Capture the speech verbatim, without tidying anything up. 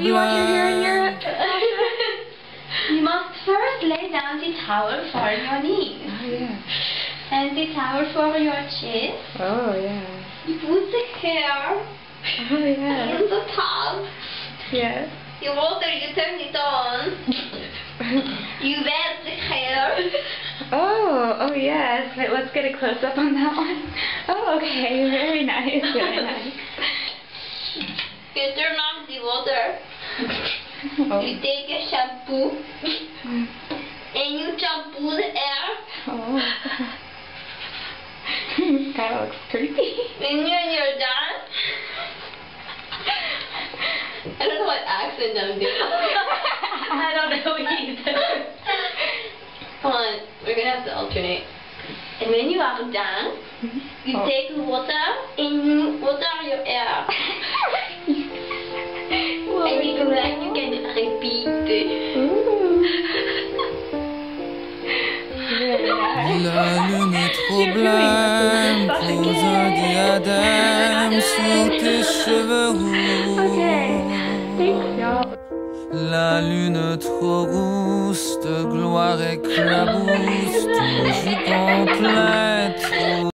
you want your hair in your... You must first lay down the towel for your knees. Oh, yeah. And the towel for your chest. Oh, yeah. You put the hair Oh, yeah. in the tub. Yes. You water, you turn it on. You wet the hair. Oh, oh yes. Wait, let's get a close-up on that one. Oh, okay. Very nice. Very nice. You turn off the water. Oh. You take a shampoo. And you shampoo the hair. Oh. Kind of looks creepy. And when you're done, I don't know what accent I'm doing. I don't know either. Come on, we're gonna have to alternate. And when you are done, you Oh. take water and you water your hair. And you can like you can repeat it. La lune est trop blême, pose un diadème sur tes cheveux roux. Okay, thanks y'all. La lune trop rousse, de gloire éclabousse, ton jupon plein trop.